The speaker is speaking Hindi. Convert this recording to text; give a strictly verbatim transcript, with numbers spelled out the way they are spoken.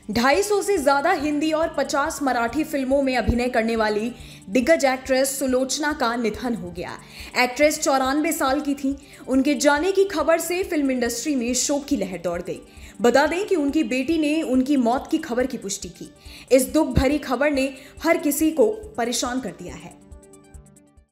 ढाई सौ से ज्यादा हिंदी और पचास मराठी फिल्मों में अभिनय करने वाली दिग्गज एक्ट्रेस सुलोचना का निधन हो गया। एक्ट्रेस चौरानवे साल की थी। उनके जाने की खबर से फिल्म इंडस्ट्री में शोक की लहर दौड़ गई। बता दें कि उनकी बेटी ने उनकी मौत की खबर की पुष्टि की। इस दुख भरी खबर ने हर किसी को परेशान कर दिया है।